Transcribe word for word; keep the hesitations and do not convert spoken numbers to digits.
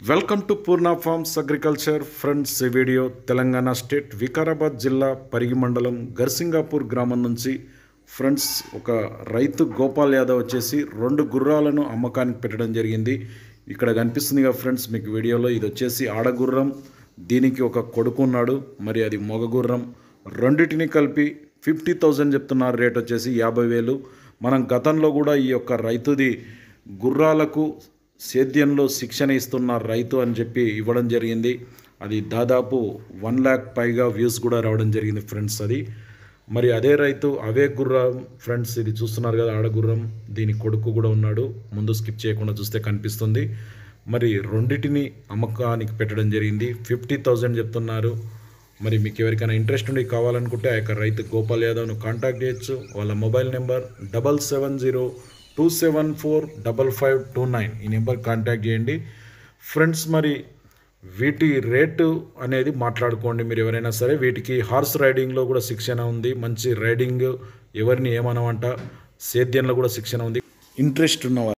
Welcome to purnafarms agriculture friends. ఈ video Telangana state Vikarabad జిల్లా పరిగి మండలం గర్సింగాపూర్ గ్రామం నుంచి ఫ్రెండ్స్. ఒక రైతు గోపాల్ యాదవ్ వచ్చేసి రెండు గుర్రాలను అమ్మకానికి పెట్టడం జరిగింది. ఇక్కడ కనిపిస్తుందిగా ఫ్రెండ్స్ మీకు వీడియోలో. ఇది వచ్చేసి ఆడగుర్రం, దీనికి ఒక కొడుకు ఉన్నాడు, మరి అది మొగ గుర్రం. రెండింటిని కలిపి ఫిఫ్టీ థౌజండ్ చెప్తున్నారు. రేట్ వచ్చేసి యాభై వేలు. మనం గతంలో కూడా ఈ యొక్క రైతుది గుర్రాలకు సేద్యంలో శిక్షణ ఇస్తున్న రైతు అని చెప్పి ఇవ్వడం జరిగింది. అది దాదాపు వన్ ల్యాక్ పైగా వ్యూస్ కూడా రావడం జరిగింది ఫ్రెండ్స్. అది మరి అదే రైతు అవే గుర్రం ఫ్రెండ్స్. ఇది చూస్తున్నారు కదా ఆడగుర్రం, దీని కొడుకు కూడా ఉన్నాడు. ముందు స్కిప్ చేయకుండా చూస్తే కనిపిస్తుంది. మరి రెండింటిని అమ్మకానికి పెట్టడం జరిగింది. ఫిఫ్టీ థౌజండ్ చెప్తున్నారు. మరి మీకు ఎవరికైనా ఇంట్రెస్ట్ ఉండి కావాలనుకుంటే ఆ యొక్క రైతు గోపాల్ యాదవ్ను కాంటాక్ట్ చేయొచ్చు. వాళ్ళ mobile number double seven zero two seven four double five two nine ఈ నెంబర్ కాంటాక్ట్ చేయండి ఫ్రెండ్స్. మరి వీటి రేటు అనేది మాట్లాడుకోండి మీరు ఎవరైనా సరే. వీటికి హార్స్ రైడింగ్లో కూడా శిక్షణ ఉంది, మంచి రైడింగ్, ఎవరిని ఏమనమంట, సేద్యంలో కూడా శిక్షణ ఉంది. ఇంట్రెస్ట్ ఉన్నవారు